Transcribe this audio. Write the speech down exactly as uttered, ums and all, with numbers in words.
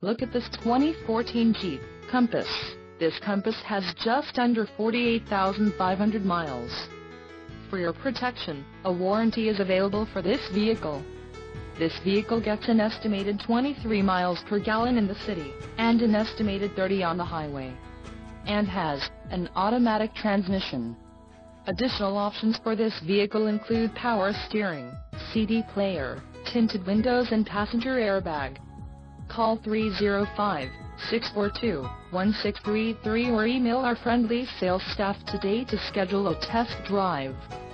Look at this twenty fourteen Jeep Compass. This Compass has just under forty-eight thousand five hundred miles. For your protection, a warranty is available for this vehicle. This vehicle gets an estimated twenty-three miles per gallon in the city, and an estimated thirty on the highway. And has an automatic transmission. Additional options for this vehicle include power steering, C D player, tinted windows and passenger airbag. Call three oh five, six four two, one six three three or email our friendly sales staff today to schedule a test drive.